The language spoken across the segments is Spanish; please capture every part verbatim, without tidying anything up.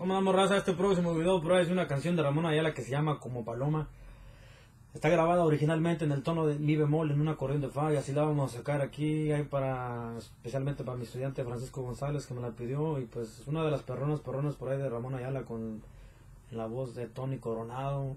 ¿Cómo damos raza? Este próximo video por ahí es una canción de Ramón Ayala que se llama Como Paloma. Está grabada originalmente en el tono de mi bemol en un acordeón de fa, y así la vamos a sacar aquí. Hay para, especialmente para mi estudiante Francisco González, que me la pidió, y pues una de las perronas perronas por ahí de Ramón Ayala con la voz de Tony Coronado.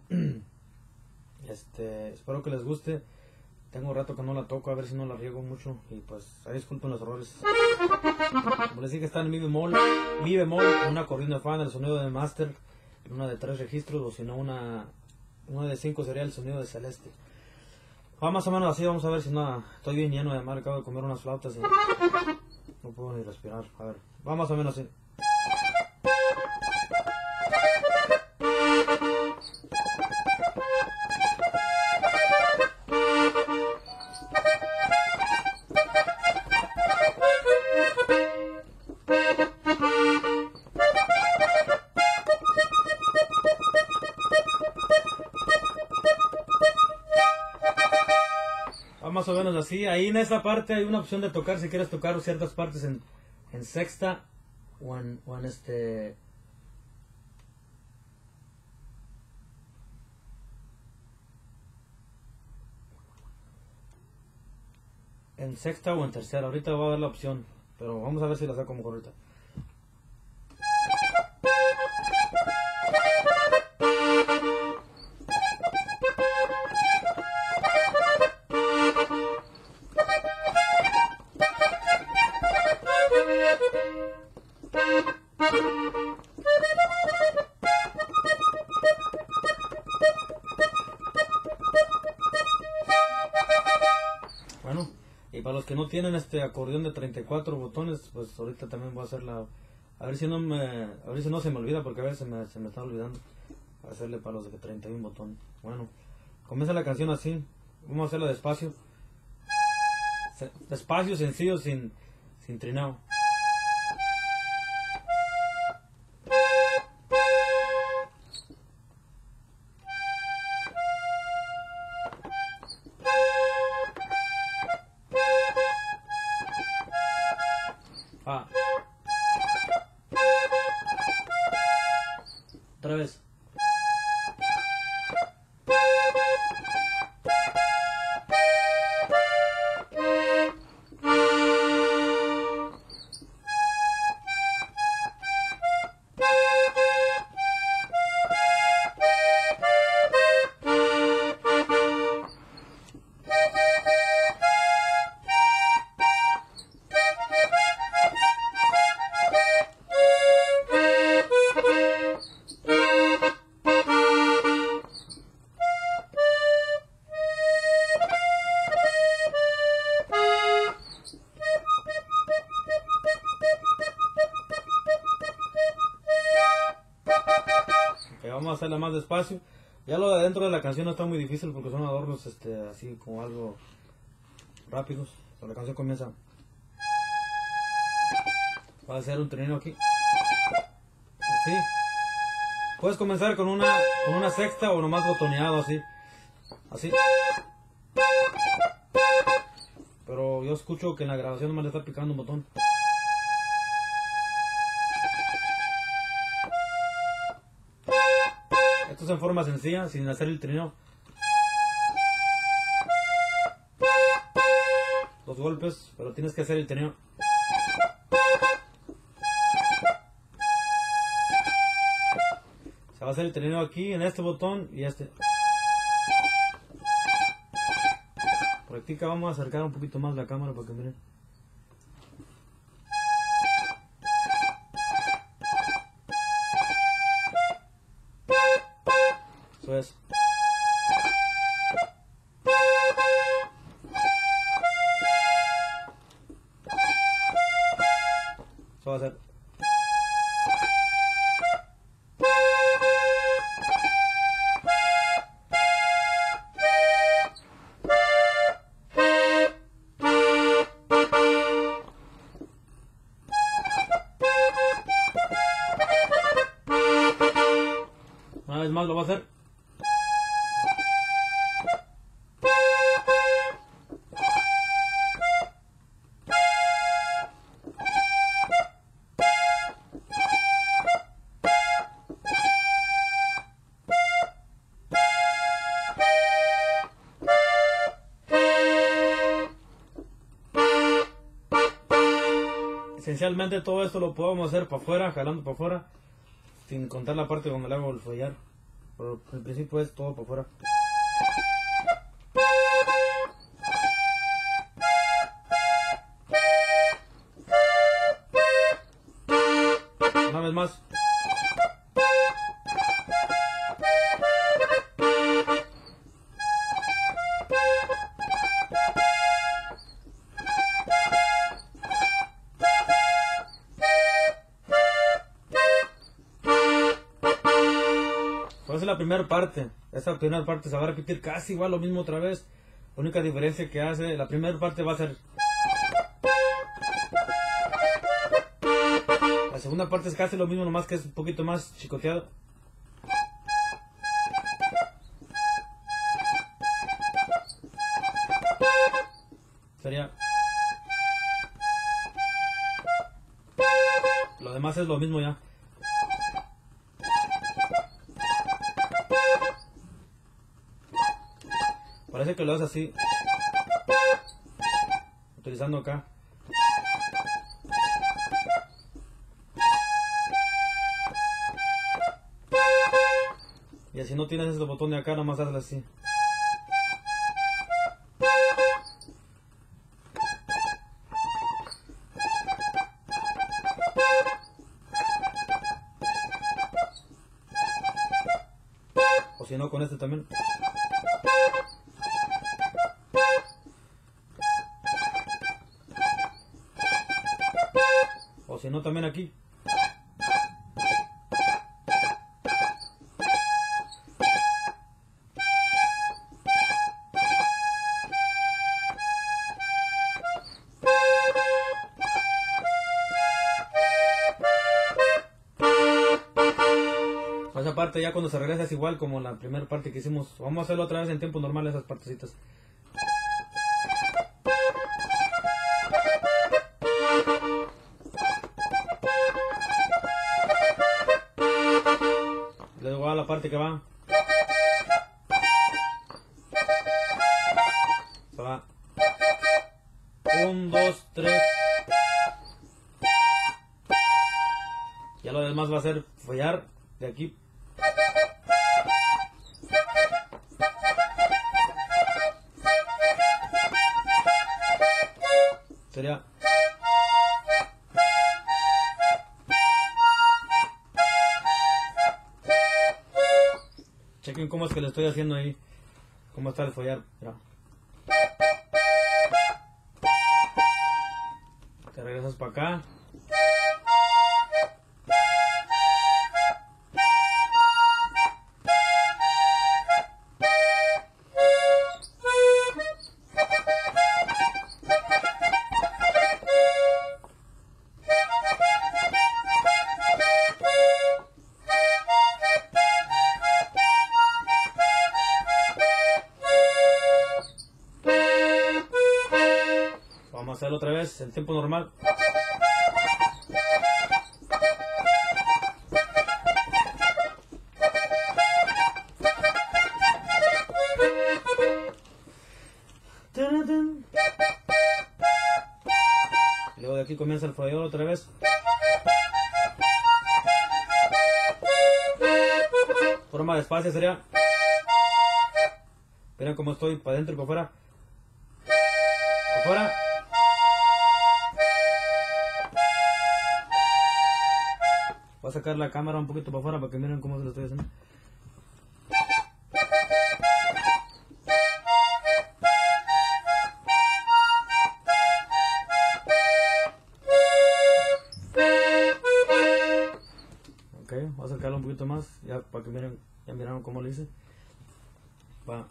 Este, espero que les guste. Tengo rato que no la toco, a ver si no la riego mucho, y pues ahí disculpen los errores. Como les dije, está en mi bemol, mi bemol, un acordeón de fa en el sonido de master, una de tres registros, o si no una, una de cinco sería el sonido de celeste. Va más o menos así, vamos a ver si no, estoy bien lleno de mar, acabo de comer unas flautas y no puedo ni respirar. A ver, va más o menos así. Más o menos así. Ahí en esa parte hay una opción de tocar si quieres tocar ciertas partes en, en sexta o en, o en este en sexta o en tercera. Ahorita voy a dar la opción, pero vamos a ver si la saco mejor ahorita. Bueno, y para los que no tienen este acordeón de treinta y cuatro botones, pues ahorita también voy a hacer la... A ver si no me, a ver si no se me olvida, porque a veces me, se me está olvidando hacerle para los de treinta y uno botones. Bueno, comienza la canción así. Vamos a hacerla despacio. Despacio, sencillo, sin, sin trineo. Ah. Otra vez. Vamos a hacerla más despacio. Ya lo de adentro de la canción no está muy difícil porque son adornos este, así como algo rápidos. Pero la canción comienza. Va a hacer un trineo aquí. Así. Puedes comenzar con una, con una sexta o nomás botoneado así. Así. Pero yo escucho que en la grabación nomás le está picando un botón. Esto es en forma sencilla, sin hacer el trineo. Dos golpes, pero tienes que hacer el trineo. Se va a hacer el trineo aquí, en este botón y este. Practica, vamos a acercar un poquito más la cámara para que miren. Eso es. Eso va a ser. Una vez más lo va a hacer. Esencialmente todo esto lo podemos hacer para afuera, jalando para afuera, sin contar la parte donde le hago el follar. Pero en principio es todo para afuera. Una vez más. Esa es la primera parte. Esta primera parte se va a repetir casi igual lo mismo otra vez. La única diferencia que hace, la primera parte va a ser. La segunda parte es casi lo mismo, nomás que es un poquito más chicoteado. Sería. Lo demás es lo mismo ya. Parece que lo haces así, utilizando acá. Y así no tienes ese botón de acá, nomás hazlo así. O si no, con este también. O si no, también aquí. Esa parte ya cuando se regresa es igual como la primera parte que hicimos. Vamos a hacerlo otra vez en tiempo normal, esas partecitas. Luego va la parte que va. Se va. Un, dos, tres. Ya lo demás va a ser follar de aquí. Sería. Chequen cómo es que le estoy haciendo ahí. Cómo está el follar. Mira. Te regresas para acá. Vamos a hacerlo otra vez en tiempo normal. Y luego de aquí comienza el follador otra vez. Forma despacio sería. Miren cómo estoy para adentro y para afuera. Para afuera. Voy a sacar la cámara un poquito para afuera para que miren cómo se lo estoy haciendo. Ok, voy a sacarlo un poquito más, ya para que miren, ya miraron cómo lo hice. Va.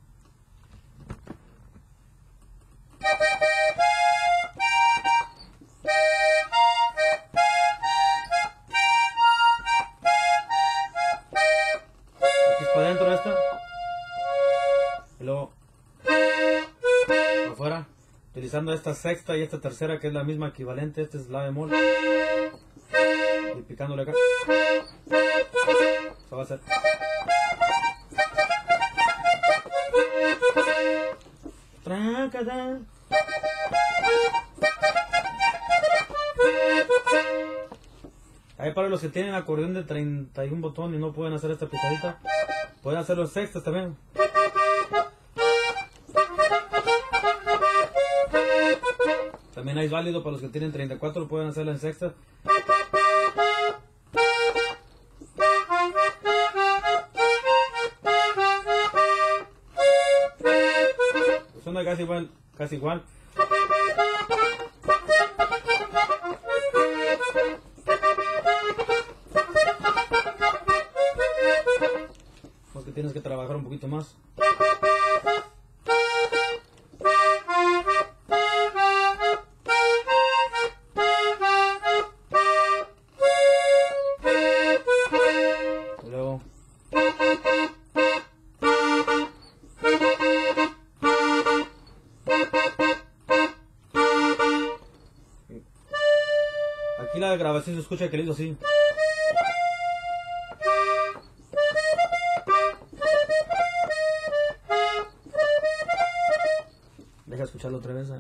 Para adentro esto y luego afuera, utilizando esta sexta y esta tercera que es la misma equivalente. Este es la bemol y picándole acá. Eso va a ser. Tracada. Ahí para los que tienen acordeón de treinta y un botón y no pueden hacer esta picadita, pueden hacer los sextas también. También es válido para los que tienen treinta y cuatro, pueden hacerla en sexta. Suena casi igual, casi igual. Porque tienes que trabajar un poquito más. Luego aquí la grabación se escucha que le digo así. Deja escucharlo otra vez. ¿eh?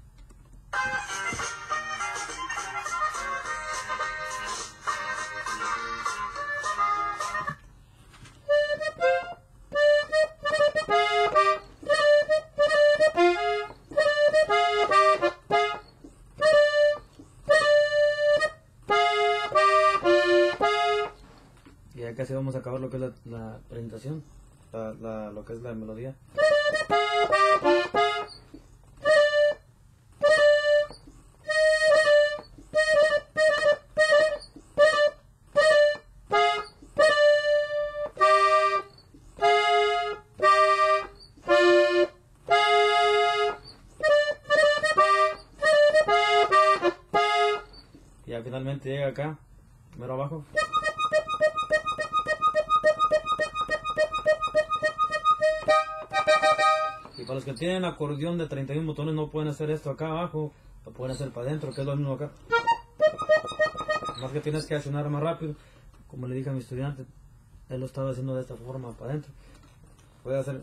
Y ya casi vamos a acabar lo que es la, la presentación, la, la, lo que es la melodía. Y ya finalmente llega acá, mero abajo. Y para los que tienen acordeón de treinta y un botones no pueden hacer esto acá abajo, lo pueden hacer para adentro, que es lo mismo acá. Más que tienes que accionar más rápido, como le dije a mi estudiante, él lo estaba haciendo de esta forma para adentro. Puede hacer...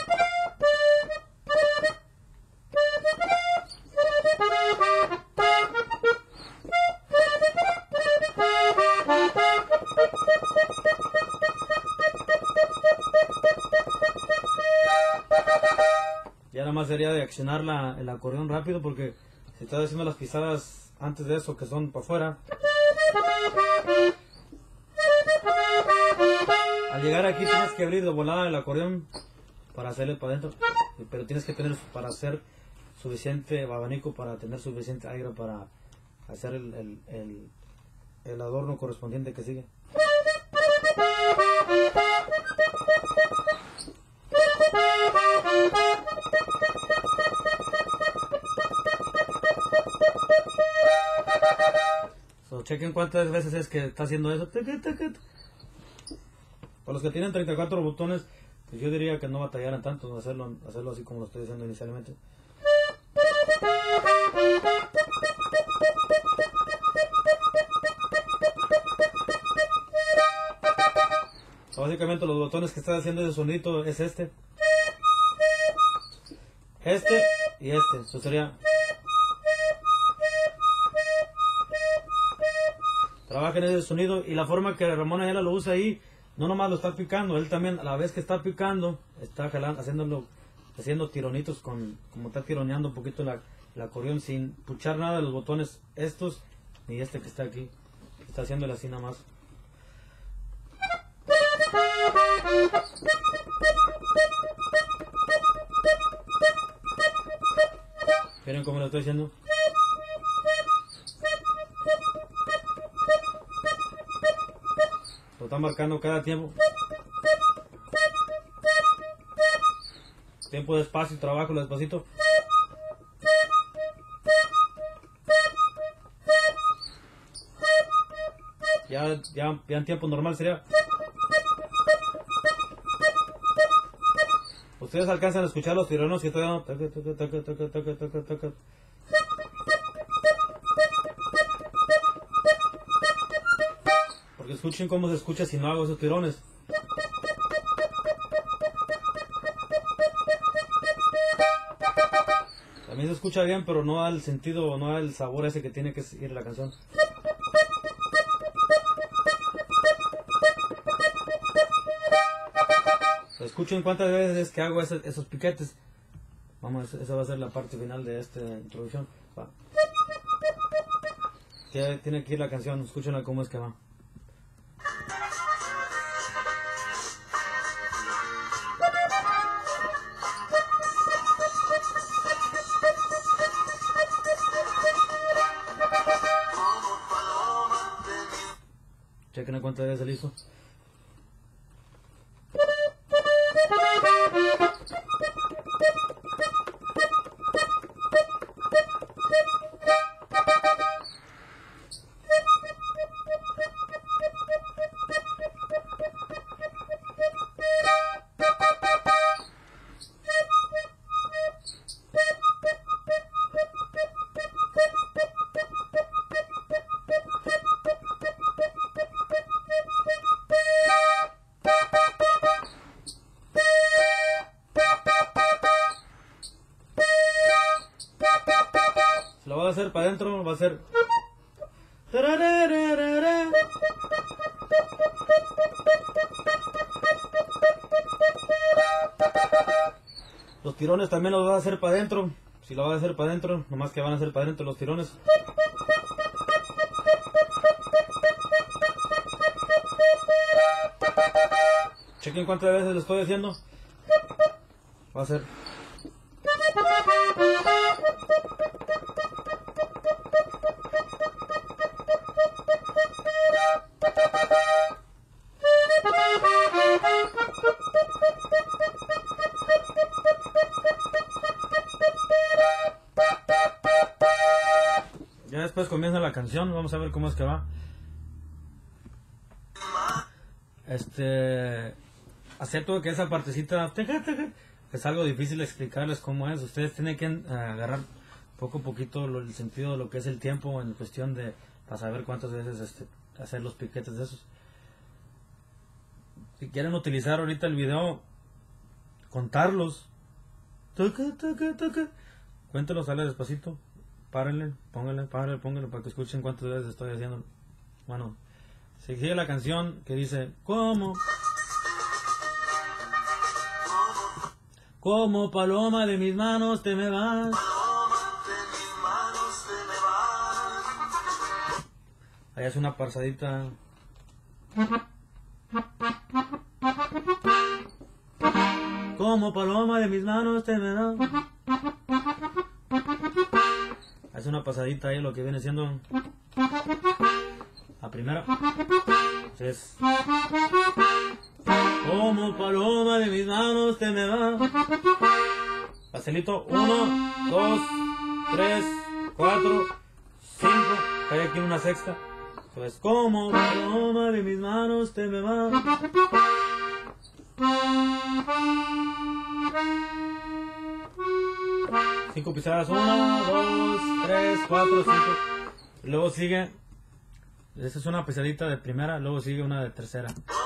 Ya nada más sería de accionar la, el acordeón rápido, porque si estás haciendo las pisadas antes de eso que son para afuera, al llegar aquí tienes que abrir de volada el acordeón para hacerle para adentro, pero tienes que tener para hacer suficiente abanico, para tener suficiente aire para hacer el, el, el, el adorno correspondiente que sigue. So, chequen cuántas veces es que está haciendo eso. Para los que tienen treinta y cuatro botones, pues yo diría que no batallaran tanto hacerlo, hacerlo así como lo estoy haciendo inicialmente. So, básicamente los botones que está haciendo ese sonido es este, este y este. Eso sería... Trabaja en ese sonido, y la forma que Ramón Ayala lo usa ahí, no nomás lo está picando, él también a la vez que está picando, está jalando, haciéndolo, haciendo tironitos, con, como está tironeando un poquito la, el acordeón sin puchar nada de los botones estos, ni este que está aquí, está haciéndolo así nada más. Miren cómo lo estoy haciendo. Lo está marcando cada tiempo. Tiempo de espacio, trabajo despacito. Ya, ya, ya en tiempo normal sería. Ustedes alcanzan a escuchar los tironos que estoy dando. Porque escuchen cómo se escucha si no hago esos tirones. También se escucha bien, pero no da el sentido, no da el sabor ese que tiene que ir la canción. Escuchen cuántas veces que hago esos, esos piquetes. Vamos, esa va a ser la parte final de esta introducción. Va. Tiene que ir la canción, escúchenla cómo es que va. Chequen a cuántas veces se hizo. Lo voy a hacer para adentro, va a ser. Los tirones también los voy a hacer para adentro. Si lo voy a hacer para adentro, nomás que van a hacer para adentro los tirones. Chequen cuántas veces lo estoy haciendo. Va a ser. Ya después comienza la canción, vamos a ver cómo es que va. Este, acepto que esa partecita es algo difícil de explicarles cómo es. Ustedes tienen que uh, agarrar poco a poquito lo, el sentido de lo que es el tiempo en cuestión de, para saber cuántas veces este, hacer los piquetes de esos. Si quieren utilizar ahorita el video, contarlos. Cuéntelos, sale despacito. Párenle, pónganle, párenle, pónganle para que escuchen cuántas veces estoy haciendo. Bueno, sigue la canción que dice, ¿cómo? Como paloma de mis manos te me vas. Ahí es una pasadita. Como paloma de mis manos te me vas. Es una pasadita ahí lo que viene siendo la primera. Entonces, como paloma de mis manos te me va. Pastelito, uno, dos, tres, cuatro, cinco. Hay aquí una sexta. Entonces, como paloma de mis manos te me va. Cinco pisadas, uno, dos, tres, cuatro, cinco. Luego sigue, esta es una pisadita de primera, luego sigue una de tercera.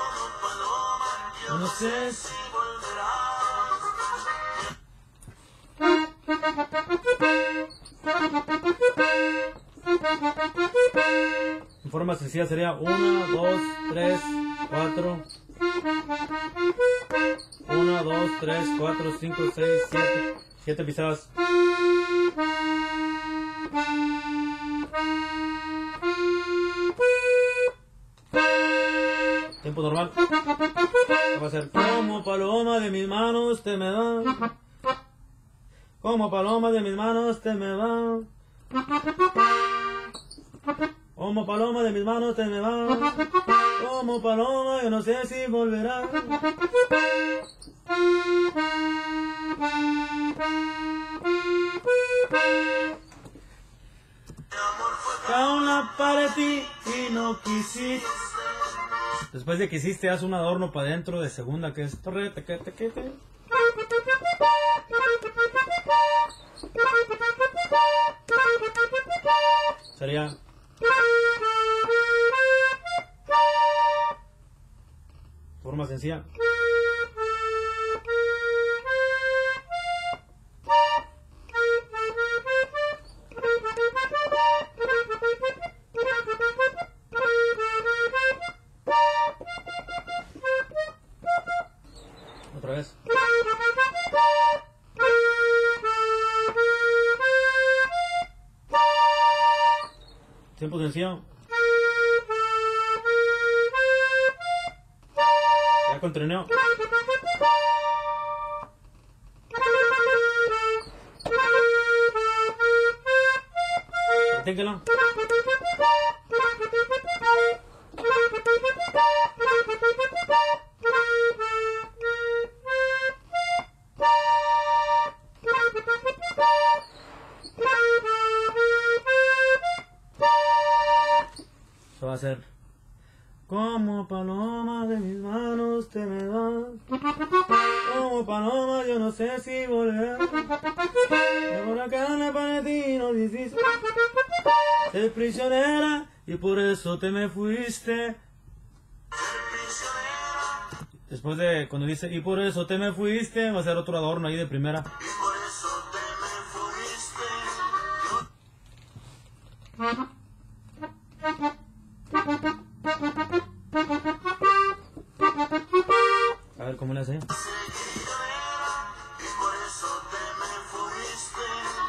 No sé si en forma sencilla sería uno, dos, tres, cuatro. uno, dos, tres, cuatro, cinco, seis, siete. siete pisadas. Tiempo normal. Va a ser como paloma de mis manos te me va. Como paloma de mis manos te me va. Como paloma de mis manos te me va. Como paloma yo no sé si volverá. Una para ti y no quisiste. Después de que hiciste, haz un adorno para adentro de segunda que es torre, teque, teque, teque. Sería forma sencilla. Otra sencillo. Ya con trineo. Practíquenlo. Eso va a ser. Como paloma de mis manos te me das. Como paloma yo no sé si volver. De por acá me para ti no hiciste. Ser prisionera y por eso te me fuiste. Después de cuando dice y por eso te me fuiste, va a ser otro adorno ahí de primera. Y por eso te me fuiste. A ver cómo le hace. Y por eso te me fuiste.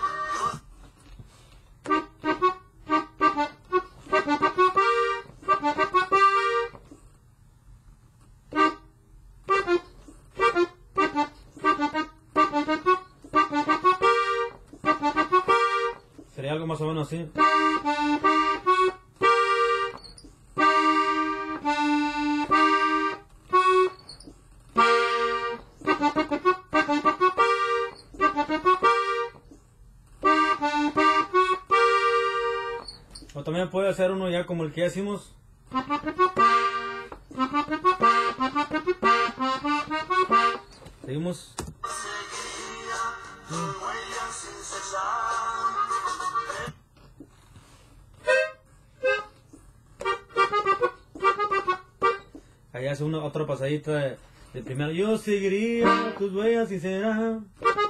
Sería algo más o menos así. O también puede hacer uno ya como el que ya hicimos. Seguimos. Ahí hace una otra pasadita de, de primero. Yo seguiría tus huellas y será.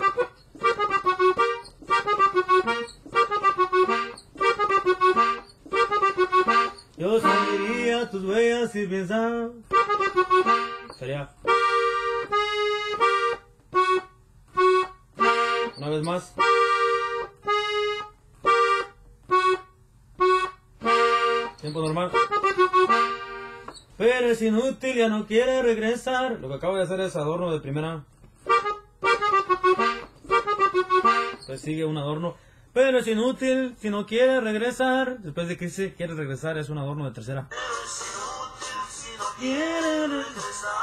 Yo seguiría tus huellas y pensar. Sería. Una vez más. Tiempo normal. Pero es inútil, ya no quiere regresar. Lo que acabo de hacer es adorno de primera. Pues sigue un adorno. Pero es inútil, si no quiere regresar. Después de que se quiere regresar es un adorno de tercera. Pero es inútil si no Quiere regresar.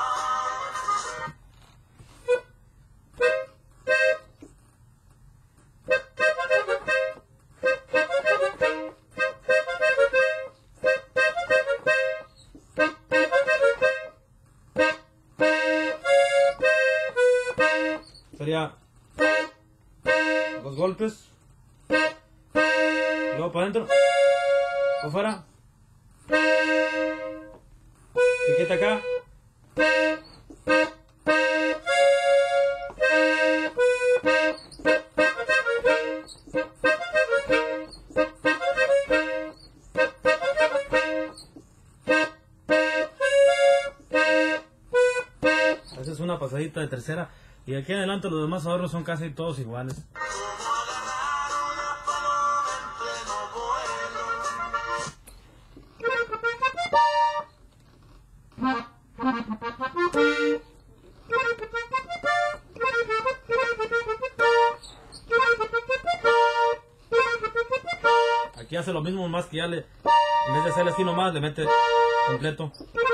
Sería dos golpes. Luego para adentro. Por fuera. Piquete acá. Esa es una pasadita de tercera. Y de aquí en adelante los demás adornos son casi todos iguales. Aquí hace lo mismo, más que ya le, en vez de hacerle así nomás, le mete completo.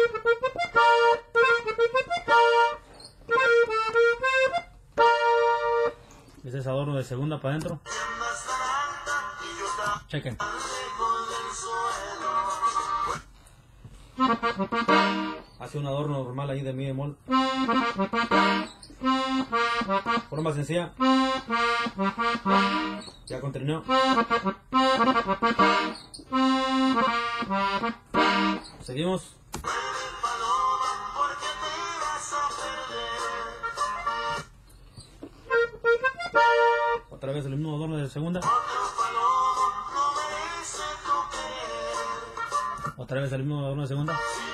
Ese es adorno de segunda para adentro. Chequen. Hace un adorno normal ahí de mi bemol. Forma sencilla. Ya con trineo. Seguimos. Otra vez el mismo adorno de segunda. Otra vez el mismo adorno de segunda.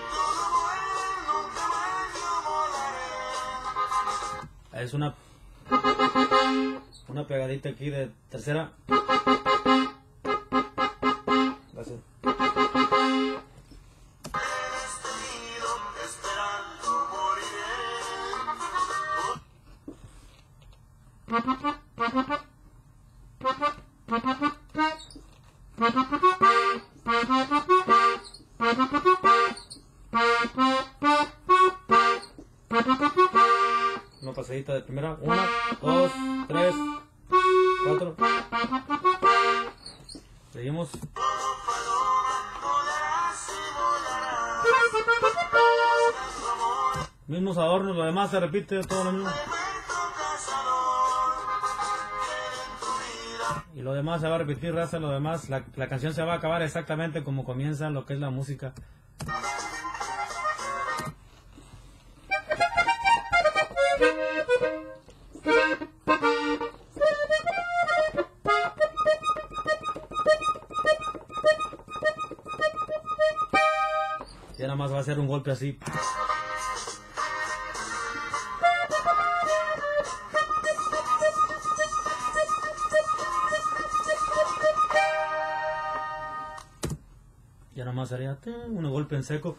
Es una una pegadita aquí de tercera. Gracias. Destino, esperando moriré. Una pasadita de primera. Una, dos, tres, cuatro. Seguimos. Mismos adornos, lo demás se repite todo lo mismo. Y lo demás se va a repetir, raza, lo demás, la, la canción se va a acabar exactamente como comienza lo que es la música. Ya nada más va a ser un golpe así. Ya nada más haría un golpe en seco.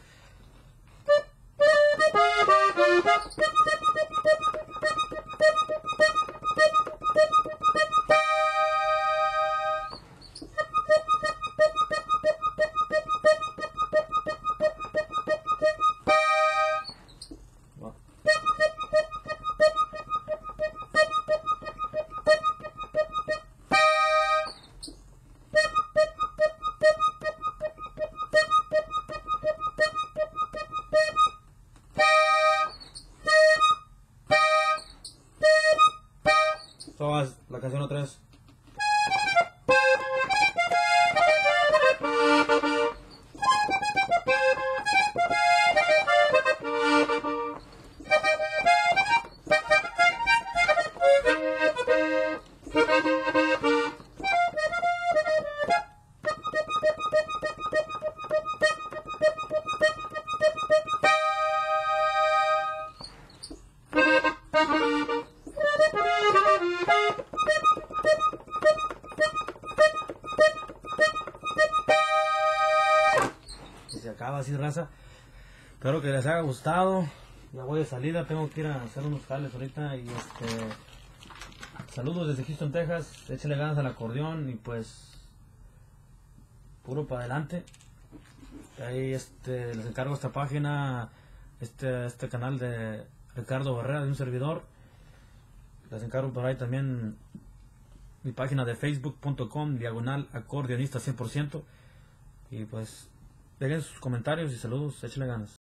Todas la canción otra vez. Y se acaba así, raza. Espero que les haya gustado. Ya voy de salida, tengo que ir a hacer unos jales ahorita. Y este saludos desde Houston, Texas. Échale ganas al acordeón y pues puro para adelante. Ahí este les encargo esta página, este este canal de Ricardo Barrera, de un servidor. Les encargo por ahí también mi página de facebook punto com diagonal acordeonista cien por ciento. Y pues dejen sus comentarios y saludos, échale ganas.